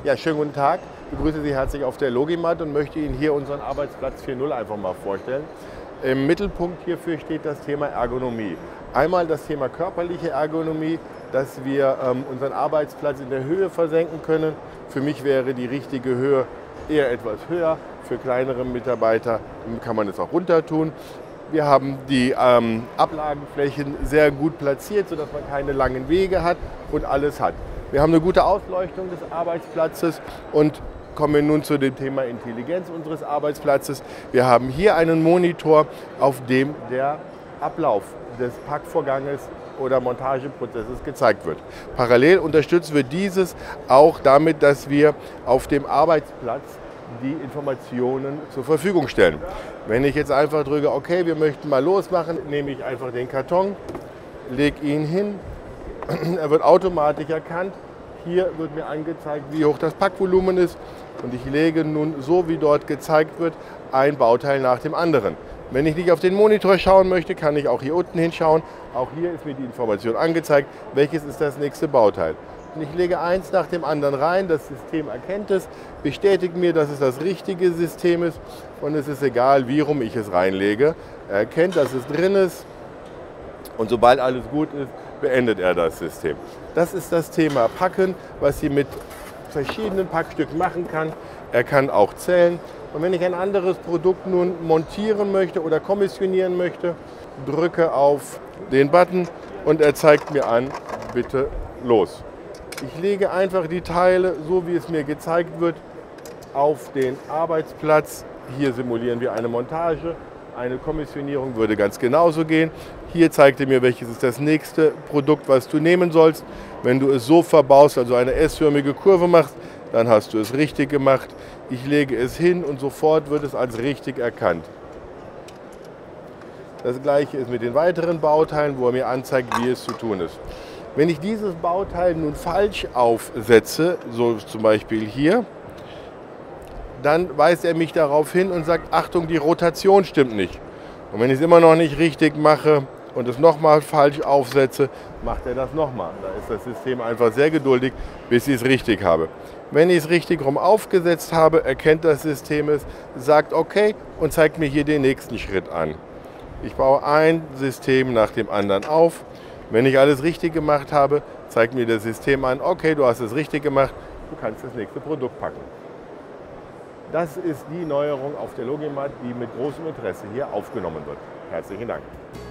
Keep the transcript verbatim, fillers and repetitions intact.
Ja, schönen guten Tag. Ich begrüße Sie herzlich auf der Logimat und möchte Ihnen hier unseren Arbeitsplatz vier Punkt null einfach mal vorstellen. Im Mittelpunkt hierfür steht das Thema Ergonomie. Einmal das Thema körperliche Ergonomie, dass wir ähm, unseren Arbeitsplatz in der Höhe versenken können. Für mich wäre die richtige Höhe eher etwas höher. Für kleinere Mitarbeiter kann man es auch runter tun. Wir haben die ähm, Ablagenflächen sehr gut platziert, sodass man keine langen Wege hat und alles hat. Wir haben eine gute Ausleuchtung des Arbeitsplatzes und kommen nun zu dem Thema Intelligenz unseres Arbeitsplatzes. Wir haben hier einen Monitor, auf dem der Ablauf des Packvorganges oder Montageprozesses gezeigt wird. Parallel unterstützen wir dieses auch damit, dass wir auf dem Arbeitsplatz die Informationen zur Verfügung stellen. Wenn ich jetzt einfach drücke, okay, wir möchten mal losmachen, nehme ich einfach den Karton, lege ihn hin, er wird automatisch erkannt. Hier wird mir angezeigt, wie hoch das Packvolumen ist und ich lege nun, so wie dort gezeigt wird, ein Bauteil nach dem anderen. Wenn ich nicht auf den Monitor schauen möchte, kann ich auch hier unten hinschauen. Auch hier ist mir die Information angezeigt, welches ist das nächste Bauteil. Und ich lege eins nach dem anderen rein, das System erkennt es, bestätigt mir, dass es das richtige System ist und es ist egal, wie rum ich es reinlege. Er erkennt, dass es drin ist und sobald alles gut ist, beendet er das System. Das ist das Thema Packen, was Sie mit verschiedenen Packstücken machen kann. Er kann auch zählen. Und wenn ich ein anderes Produkt nun montieren möchte oder kommissionieren möchte, drücke auf den Button und er zeigt mir an, bitte los. Ich lege einfach die Teile, so wie es mir gezeigt wird, auf den Arbeitsplatz. Hier simulieren wir eine Montage. Eine Kommissionierung würde ganz genauso gehen. Hier zeigt er mir, welches ist das nächste Produkt, was du nehmen sollst. Wenn du es so verbaust, also eine S-förmige Kurve machst, dann hast du es richtig gemacht. Ich lege es hin und sofort wird es als richtig erkannt. Das gleiche ist mit den weiteren Bauteilen, wo er mir anzeigt, wie es zu tun ist. Wenn ich dieses Bauteil nun falsch aufsetze, so zum Beispiel hier, dann weist er mich darauf hin und sagt, Achtung, die Rotation stimmt nicht. Und wenn ich es immer noch nicht richtig mache und es nochmal falsch aufsetze, macht er das nochmal. Da ist das System einfach sehr geduldig, bis ich es richtig habe. Wenn ich es richtig rum aufgesetzt habe, erkennt das System es, sagt okay und zeigt mir hier den nächsten Schritt an. Ich baue ein System nach dem anderen auf. Wenn ich alles richtig gemacht habe, zeigt mir das System an, okay, du hast es richtig gemacht, du kannst das nächste Produkt packen. Das ist die Neuerung auf der Logimat, die mit großem Interesse hier aufgenommen wird. Herzlichen Dank.